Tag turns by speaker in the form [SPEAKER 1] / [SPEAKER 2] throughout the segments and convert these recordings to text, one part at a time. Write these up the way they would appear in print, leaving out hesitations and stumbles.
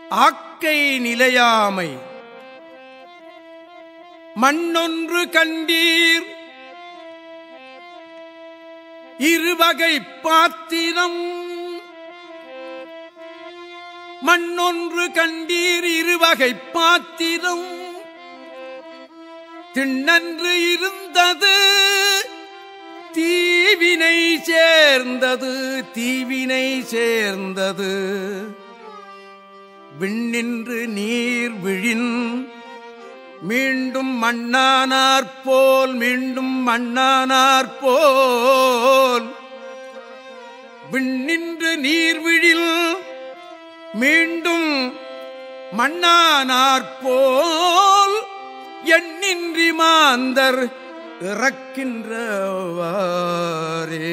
[SPEAKER 1] ஆக்கை நிலையாமை. மண்ணொன்று கண்டீர் இருவகை பாத்திரம். மண்ணொன்று கண்டீர் இருவகை பாத்திரம். திண்ணன்று இருந்தது தீவினை சேர்ந்தது. தீவினை சேர்ந்தது. விண்ணின்று நீர் விழின் மீண்டும் மண்ணானாற்போல். மீண்டும் மண்ணானாற்போல். விண்ணின்று நீர்விழில் மீண்டும் மண்ணானாற்போல். எண்ணின்றி மாந்தர் இறக்கின்றவாரே.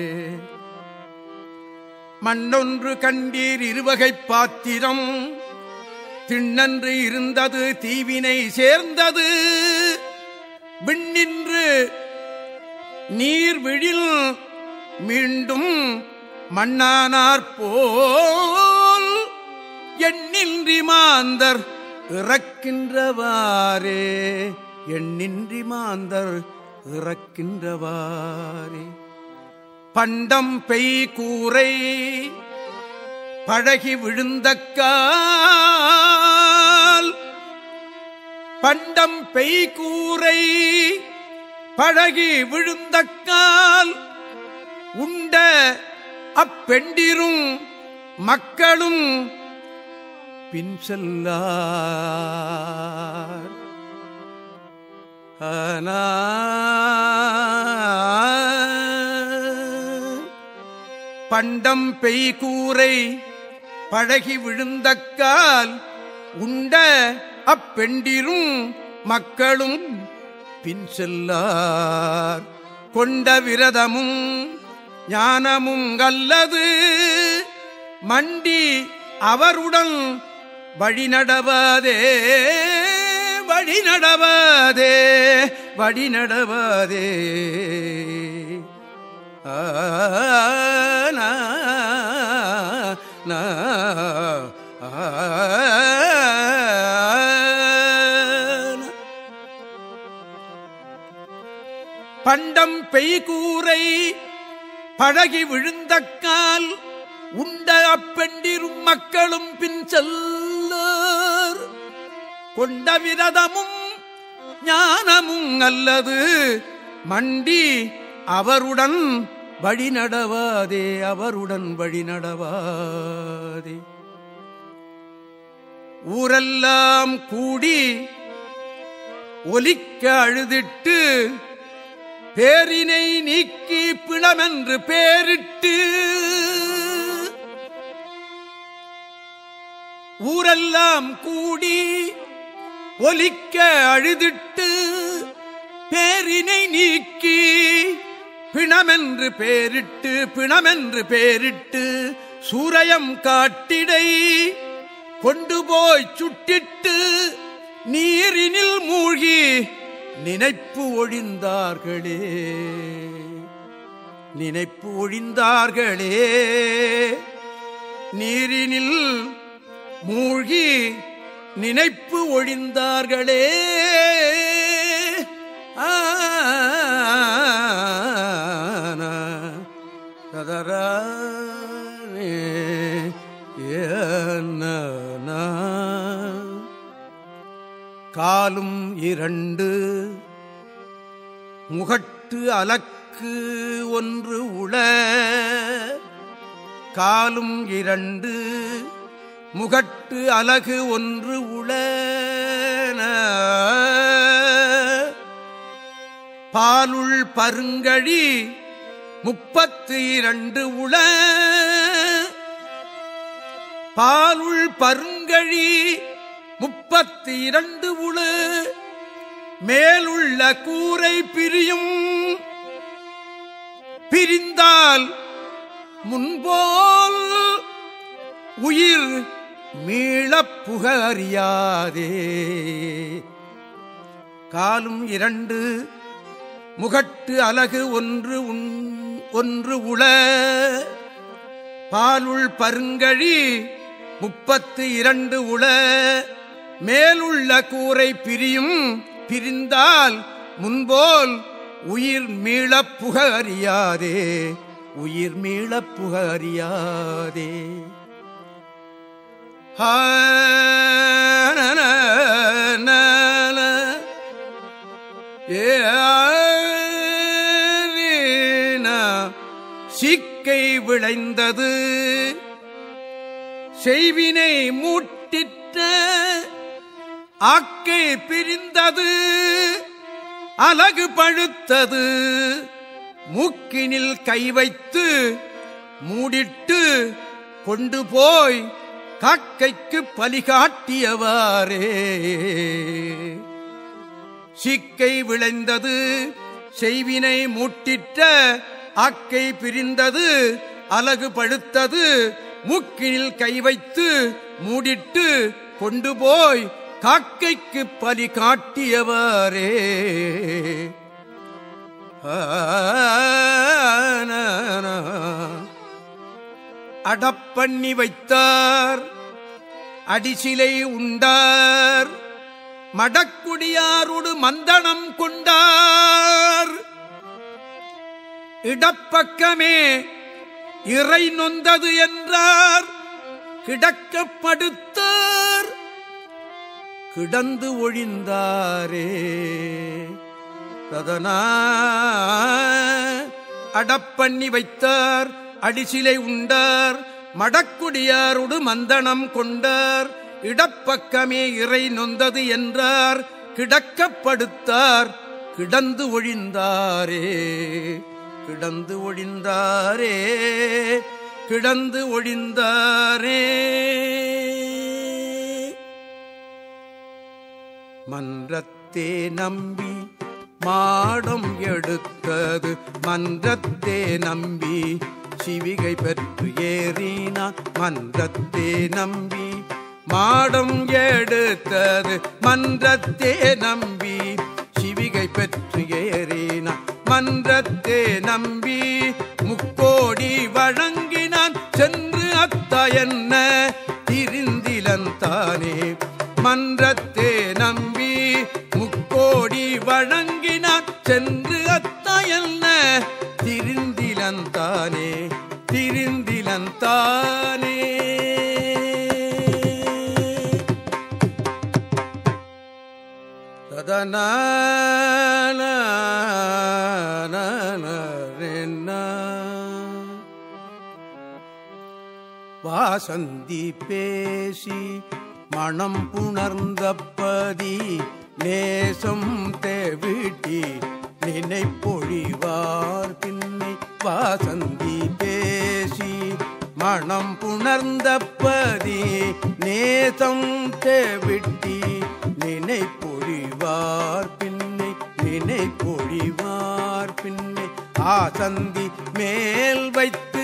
[SPEAKER 1] மண்ணொன்று கண்டீர் இருவகை பாத்திரம். திண்ணன்று இருந்தது தீவினை சேர்ந்தது. விண்ணின்று நீர்விழில் மீண்டும் மண்ணானாற்போல். எண்ணின்றி மாந்தர் இறக்கின்றவாரே. எண்ணின்றி மாந்தர் இறக்கின்றவாரே. பண்டம் பெய் கூரை பழகி விழுந்தக்கால். பண்டம் பெய் கூரை பழகி விழுந்தக்கால். உண்ட அப்பெண்டிரும் மக்களும் பின் செல்லார். பண்டம் பெய் கூரை பழகி விழுந்தக்கால். உண்ட அப்பெண்டிரும் மக்களும் பின் செல்லார். கொண்ட விரதமும் ஞானமும் அல்லது மண்டி அவருடன் வழிநடவாதே. வழிநடவாதே. வழிநடவாதே. பண்டம் பெய்கூரை பழகி விழுந்தக்கால். உண்ட அப்பெண்டிரும் மக்களும் பின் செல்லார். கொண்ட விரதமும் ஞானமும் அல்லது மண்டி அவருடன் வழிநடவாதே. அவருடன் வழிநடவாதே. ஊரெல்லாம் கூடி ஒலிக்க அழுதிட்டு பேரினை நீக்கி பிணமென்று பேரிட்டு. ஊரெல்லாம் கூடி ஒலிக்க அழுதிட்டு பேரினை நீக்கி பிணமென்று பேரிட்டு. பிணமென்று பேரிட்டு சூரயம் காட்டிடை கொண்டு போய் சுட்டிட்டு நீரினில் மூழ்கி நினைப்பு ஒழிந்தார்களே. நினைப்பு ஒழிந்தார்களே. நீரினில் மூழ்கி நினைப்பு ஒழிந்தார்களே. காலும் இரண்டு முகட்டு அலக்கு ஒன்று உள. காலும் இரண்டு முகட்டு அலகு ஒன்று உள. பாலுள் பருங்கழி 32 உள. பாலுள் பருங்கழி 32 உள. மேலுள்ள கூரை பிரியும். பிரிந்தால் முன்போல் உயிர் மீளப் புக அறியாதே. காலும் 2 முகட்டு அலகு ஒன்று உள. பாலுள் பருங்கழி 32 உள மேலுள்ள கூரை பிரியும் பிரிந்தால் முன்போல் உயிர் மீளப் புக அறியாதே உயிர் மீளப் புக அறியாதே. சிக்கை விளைந்தது செய்வினை மூட்டிட்ட ஆக்கை பிரிந்தது அலகு பழுத்தது மூக்கினில் கை வைத்து மூடிட்டு கொண்டு போய் காக்கைக்கு பலிகாட்டியவாறே. சிக்கை விளைந்தது செய்வினை மூட்டிட்ட ஆக்கை பிரிந்தது அலகு பழுத்தது மூக்கினில் கை வைத்து மூடிட்டு கொண்டு போய் காக்கைக்கு பலி காட்டியவாறே. அடப்பண்ணி வைத்தார் அடிசிலை உண்டார் மடக்குடியாரோடு மந்தனம் கொண்டார். இடப்பக்கமே இறை நொந்தது என்றார் கிடக்கப்படுத்தார் கிடந்து ஒழிந்தாரே. ததனா அடப்பண்ணி வைத்தார் அடிசிலை உண்டார் மடக்குடியாரோடு மந்தனம் கொண்டார். இடப்பக்கமே இறை நொந்தது என்றார் கிடக்கப்படுத்தார் கிடந்து ஒழிந்தாரே கிடந்து ஒழிந்தாரே கிடந்து ஒழிந்தாரே. மன்றத்தே நம்பி மாடம் எடுத்தது மன்றத்தே நம்பி சிவிகை பெற்று ஏறினான். மன்றத்தே நம்பி மாடம் எடுத்தது மன்றத்தே நம்பி சிவிகை பெற்று ஏறினான். மன்றத்தே நம்பி முக்கோடி வழங்கினான் சென்று அத்த என்ன திரிந்திலந்தானே. மன்றத்தே நம்பி முக்கோடி வழங்கினான் சென்று அத்த என்ன திரிந்திலந்தானே திரிந்திலந்தானே. ததனா வாசந்தி பேசி மனம் புணர்ந்தப்பதி நேசம் தேவிட்டி நினைப்பொழிவார் பின்னை. வாசந்தி பேசி மனம் புணர்ந்தப்பதி நேசம் தேவிட்டி நினைப்பொழிவார் பின்னை நினைப்பொழிவார் பின்னை. ஆசந்தி மேல் வைத்து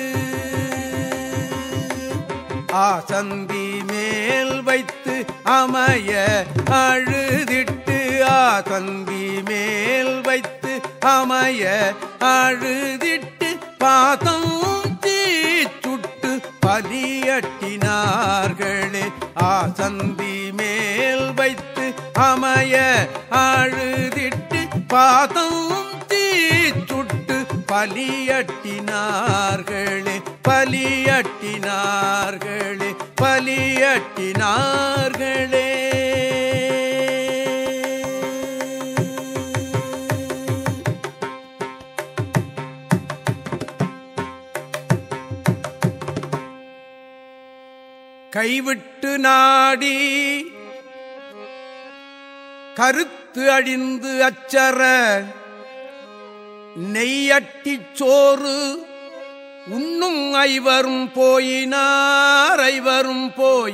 [SPEAKER 1] ஆசந்தி மேல் வைத்து அமைய அழுதிட்டு ஆசந்தி மேல் வைத்து அமைய அழுதிட்டு பாதம் தீச்சுட்டு பலியட்டினார்களே. ஆசந்தி மேல் வைத்து அமைய அழுதிட்டு பாதம் தீச்சுட்டு பலியட்டினார்களே பலியட்டினார்களே பலியட்டினார்களே. கைவிட்டு நாடி கருத்து அழிந்து அச்சர நெய்யட்டிச் சோறு உண்ணும் ஐவரும் போயினார் ஐவரும்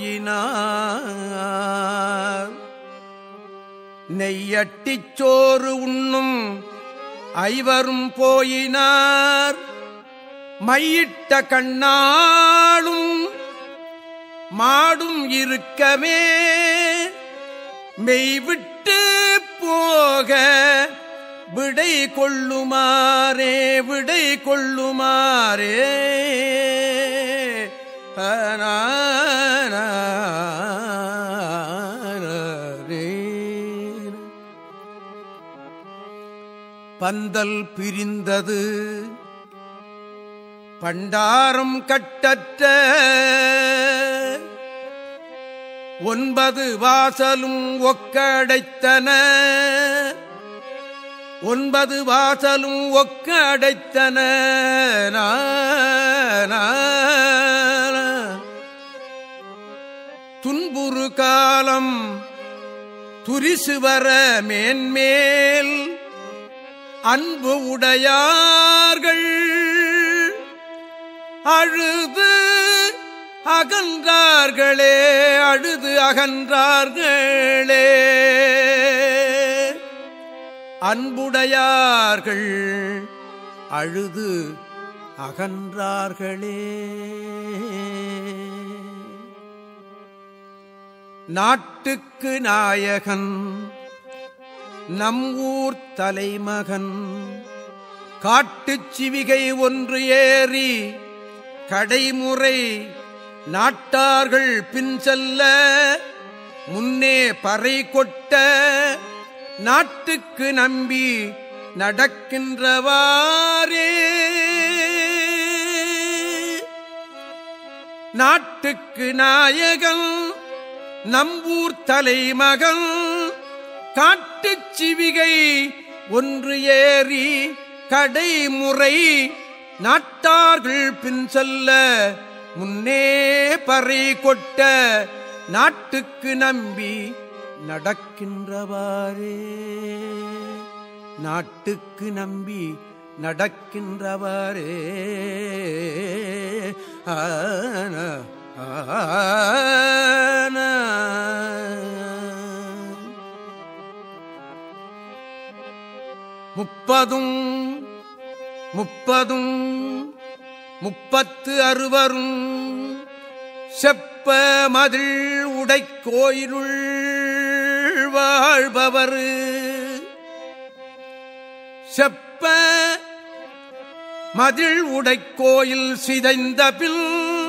[SPEAKER 1] போயினார். நெய்யட்டிச் சோறு உண்ணும் ஐவரும் போயினார். மையிட்ட கண்ணாளும் மாடும் இருக்கமே மெய்விட்டு போக விடை கொள்ளுமாறே விடை கொள்ளுமாறே. பந்தல் பிரிந்தது பண்டாரம் கட்டற்ற 9 வாசலும் ஒக்கடைத்தன 9 வாசலும் ஒக்கடைத்தன துன்புறு காலம் துரிசுவர மேன்மேல் அன்பு உடையார்கள் அழுது அகன்றார்களே அழுது அகன்றார்களே அன்புடையார்கள் அழுது அகன்றார்களே. நாட்டுக்கு நாயகன் நம் ஊர் தலைமகன் காட்டுச் சிவிகை ஒன்று ஏறி கடைமுறை நாட்டார்கள் பின் செல்ல முன்னே பறை கொட்ட நாட்டுக்கு நம்பி நடக்கின்றவாரே. நாட்டுக்கு நாயகன் நம்பூர் தலைமகன் காட்டுச் சிவிகை ஒன்று ஏறி கடைமுறை நாட்டார்கள் பின் செல்ல முன்னே பறை கொட்ட நாட்டுக்கு நம்பி நடக்கின்றவாரே. நாட்டுக்கு நம்பி நடக்கின்றவாரே. முப்பதும் 30 செப்ப மதில் உடைக்கோயிலுள் வாழ்பவர் செப்ப மதில் உடைக்கோயில் சிதைந்த பின்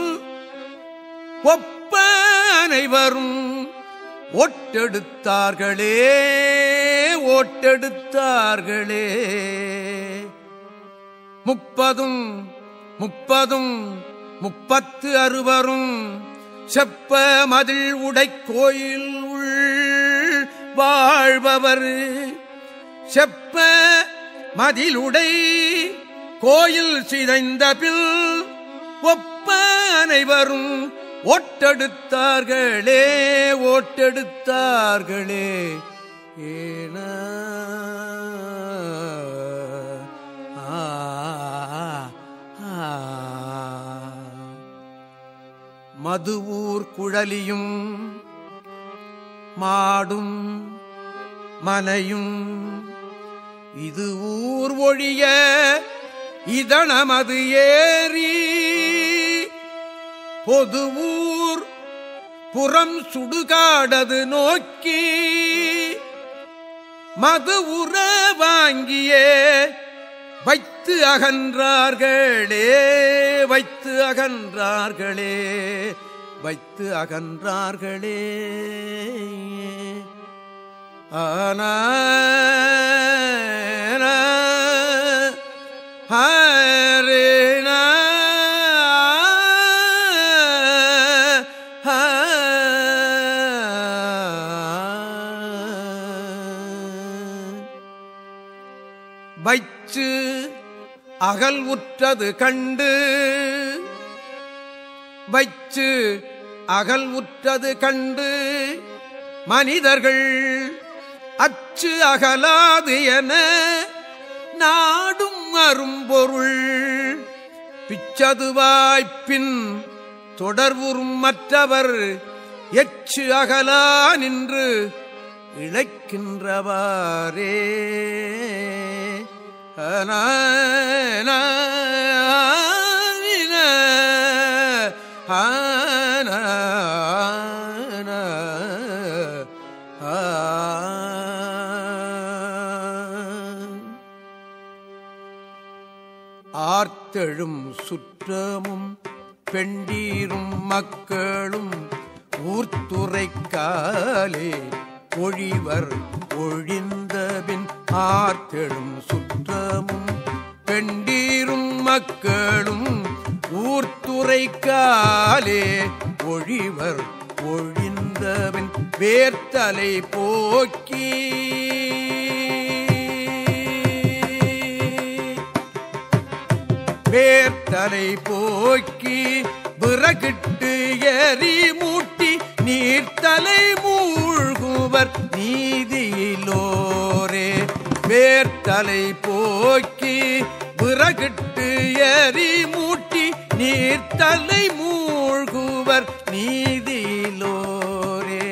[SPEAKER 1] ஒப்ப அனைவரும் ஓட்டெடுத்தார்களே ஓட்டெடுத்தார்களே. 30 செப்ப மதில் உடைக்கோயில் வாழ்பவர் செப்ப மதிலுடை கோயில் சிதைந்த பின் ஒப்ப அனைவரும் ஓட்டெடுத்தார்களே ஓட்டெடுத்தார்களே. ஏன மதுவூர் குழலியும் மாடும் மனையும் இது ஊர் ஒழிய இதனமது ஏறி பொதுவூர் புறம் சுடுகாடது நோக்கி மது உற வாங்கியே வைத்து அகன்றார்களே வைத்து அகன்றார்களே வைத்து அகன்றார்களே. ஆனா ஹரேனா வைச்சு அகல் உற்றது கண்டு வைச்சு அகல் உற்றது கண்டு மனிதர்கள் அச்சு அகலாது என நாடும் அரும்பொருள் பிச்சதுவாய்ப்பின் தொடர்வுறும் மற்றவர் எச்சு அகலா நின்று இழைக்கின்றவாரே. ஆர்த்தெழும் சுற்றமும் பெண்டீரும் மக்களும் ஊர்த்துரைக்காலே ஒழிவர் ஒழிந்தபின் ஆர்த்தெழும் சுற்றமும் பெண்டீரும் மக்களும் ஊர்த்துரைக்காலே ஒழிவர் ஒழிந்தபின் வேர்த்தலை போக்கி வேர்த்தலை போக்கி விறகிட்டு எரி மூட்டி நீர்த்தலை மூழ்குவர் நீதியிலோரே வேர்த்தலை போக்கி விறகிட்டு எரி மூட்டி நீர்த்தலை மூழ்குவர் நீதியிலோரே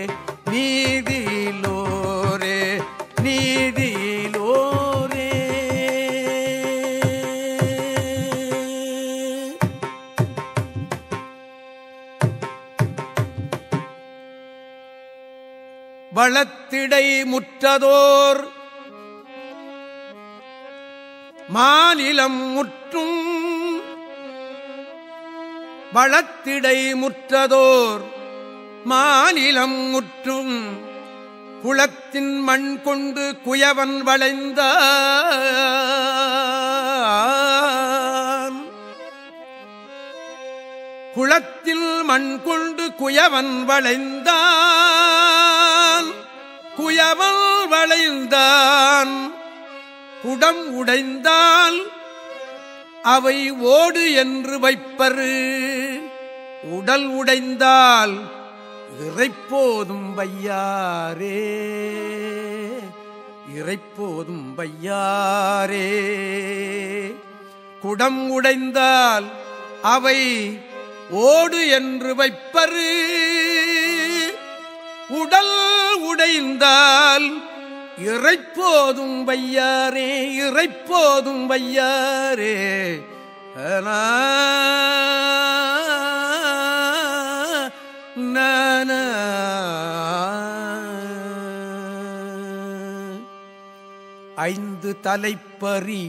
[SPEAKER 1] நீதியிலோரே நீதியிலோரே. வளத்திடை முற்றதோர் மாநிலம் முற்றும் வளத்திடை முற்றதோர் மாநிலம் முற்றும் குளத்தின் மண் கொண்டு குயவன் வளைந்தான் குளத்தில் மண் கொண்டு குயவன் வளைந்தான் குயவன் வளைந்தான் குடம் உடைந்தால் அவை ஓடு என்று வைப்பரு உடல் உடைந்தால் இறைப்போதும் வையாரே இறைப்போதும் வையாரே. குடம் உடைந்தால் அவை ஓடு என்று வைப்பரு உடல் உடைந்தால் இறைப்போதும் வையாரே இறைப்போதும் வையாரே. ஐந்து தலைப்பறி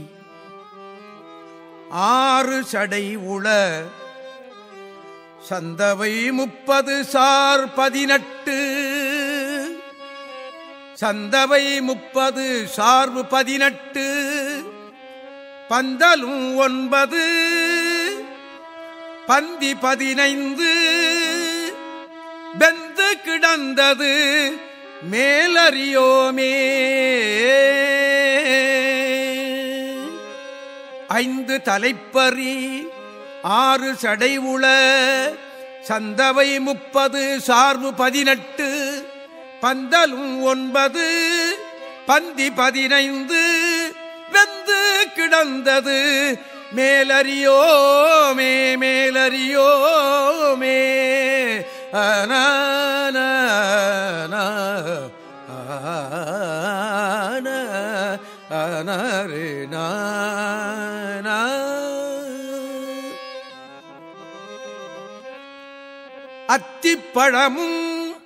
[SPEAKER 1] ஆறு சடை உள சந்தவை 30 சார் 18 சந்தவை 30 சார்பு 18 பந்தலும் 9 பந்தி 15 வெந்து கிடந்தது மேலறியோமே. ஐந்து தலைப்பறி ஆறு சடை உள சந்தவை 30 சார்பு 18 பந்தலும் 9 பந்தி 15 வெந்து கிடந்தது மேலறியோமே மேலறியோமே. அத்திப்பழமும்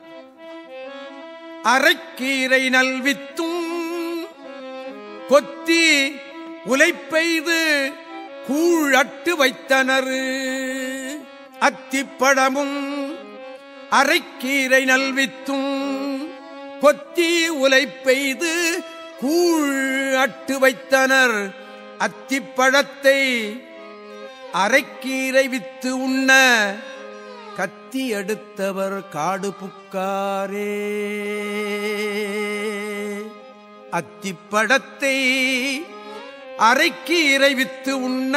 [SPEAKER 1] அரைக்கீரை நல்வித்தும் கொத்தி உலைப்பெய்து கூழட்டு வைத்தனர். அத்திப்பழமும் அரைக்கீரை நல்வித்தும் கொத்தி உலைப்பெய்து கூழட்டு வைத்தனர். அத்திப்பழத்தை அரைக்கீரை வித்து உண்ண கத்தி எடுத்தவர் காடு புக்காரே. அத்திப்பழத்தை அரைக்கீரை வித்து உண்ண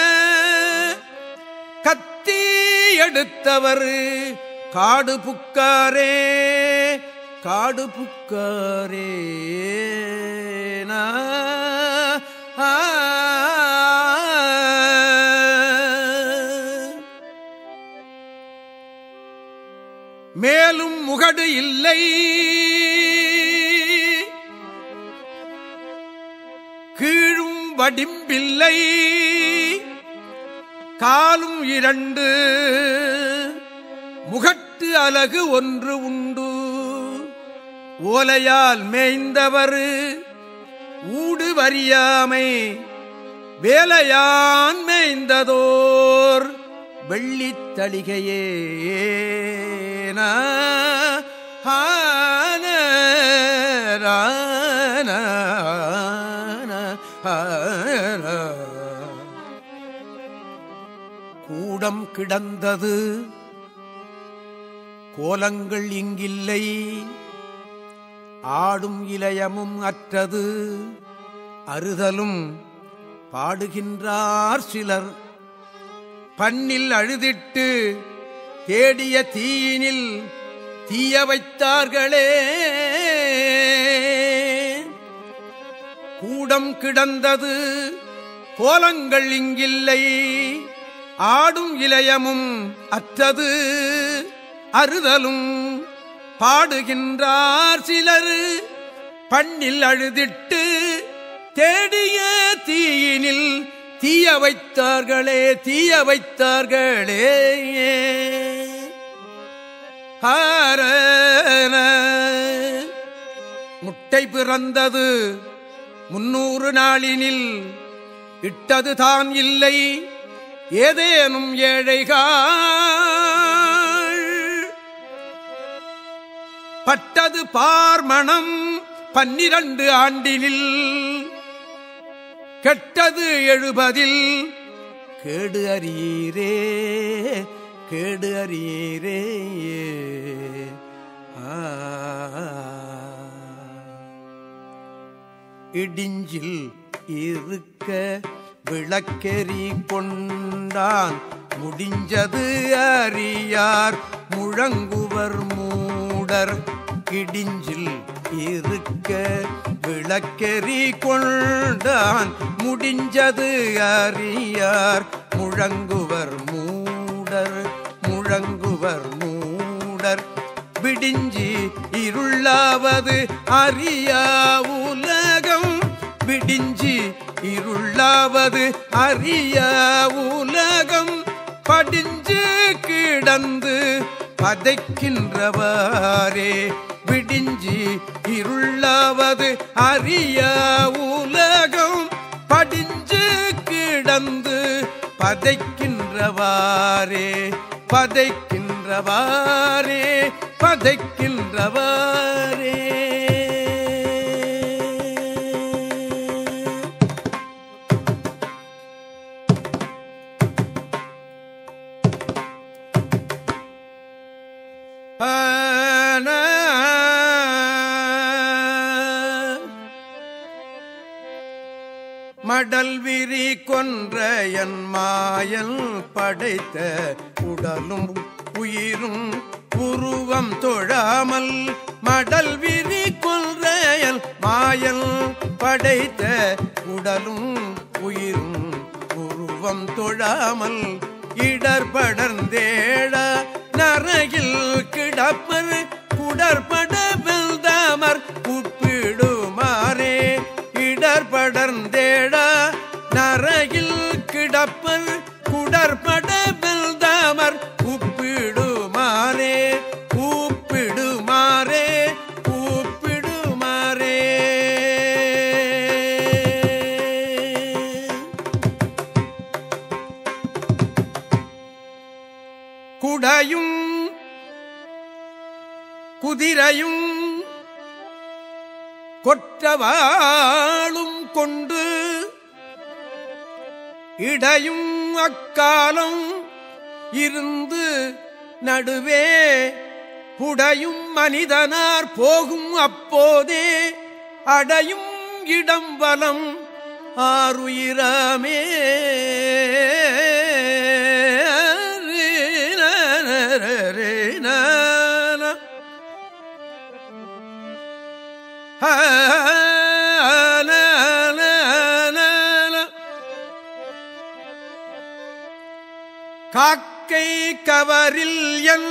[SPEAKER 1] கத்தி எடுத்தவர் காடு புக்காரே காடு புக்காரே. மேலும் முகடு இல்லை கீழும் வடிம்பில்லை காலும் 2 முகட்டு அலகு 1 உண்டு. ஓலையால் மேய்ந்தவர் ஊடு வரியாமை வேலையான் மேய்ந்ததோர் வெள்ளித்தளிகையே கூடம் கிடந்தது கோலங்கள் இங்கில்லை, ஆடும் இலயமும் அற்றது அறுதலும் பாடுகின்றார் சிலர். பண்ணில் அழுதிட்டு தேடிய தீயினில் தீய வைத்தார்களே. கூடம் கிடந்தது கோலங்கள் இங்கில்லை, ஆடும் இலயமும் அற்றது அறுதலும் பாடுகின்றார் சிலர். பண்ணில் அழுதிட்டு தேடிய தீயினில் தீய வைத்தார்களே, தீய வைத்தார்களே. முட்டை பிறந்தது 300 நாளினில் இட்டது தான் இல்லை ஏதேனும் ஏழைகள். பட்டது பார்மணம் 12 ஆண்டினில் கெட்டது 70 கேடு அறியீரே, கேடு அறியீரே. இடிஞ்சில் இருக்க விளக்கெறி கொண்டான் முடிஞ்சது அறியார் முழங்குவர் மூடர். இடிஞ்சில் இருக்க விளக்கெறி கொண்டான் முடிஞ்சது அறியார் முழங்குவர் மூடர், முழங்குவர் மூடர். விடிஞ்சி இருளாவது அறியா உலகம், விடிஞ்சி இருளாவது அறியா உலகம். படிஞ்சு கிடந்து பதைக்கின்றவாரே, விடிஞ்சி இருளாவது அறியா உலகம். படிஞ்சு கிடந்து பதைக்கின்றவாரே, பதைக்கின்றவாரே, பதைக்கின்றவாரே. மடல் விரி கொன்ற என் மாயல் படைத்த உடலும் உயிரும் உருவம் தொழாமல். மடல் விரி கொன்ற என் மாயல் படைத்த உடலும் உயிரும் உருவம் தொழாமல். இடர்படர்ந்தேட நரகில் கிடப்பர் குடற்பட வெல்தாமர் கூப்பிடுமாறே. இடர்படர்ந்தேட நரகில் கிடப்பர் குடற்பட வெல்தாமர் கூப்பிடுமாறே, கூப்பிடுமாறே, கூப்பிடுமாறே. குடையும் குதிரையும் கொற்றவாளும் கொண்டு இடையும் அக்காலம் இருந்து நடுவே புடையும் மனிதனார் போகும் அப்போதே அடையும் இடம் வலம் ஆருயிராமே. காக்கை கவரில் என்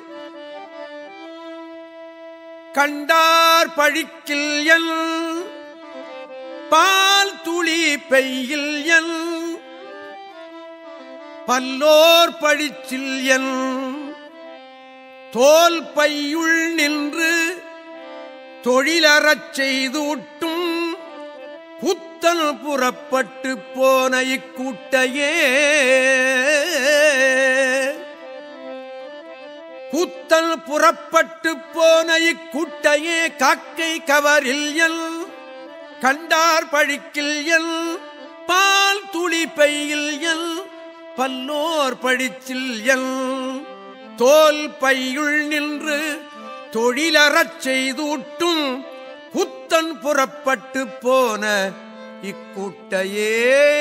[SPEAKER 1] கண்டார் பழிக்கில் என் பால் துளி பெய்யில் என் பல்லோர் பழிச்சில் என் தோல் பையுள் நின்று தொழிலறச் செய்து உட்டும் குத்த கூத்தல் புறப்பட்டு போன இக்கூட்டையே கூத்தல் புறப்பட்டு போன இக்கூட்டையே காக்கை கவரில் எல் கண்டார் பழிக்கில் எல் பால் துளி பையில் எல் பல்லோர் பழிச்சில் எல் தோல் பையுள் நின்று தொழிலறச் செய்தூட்டும் குத்தன் புறப்பட்டு போன இக்கூட்டையே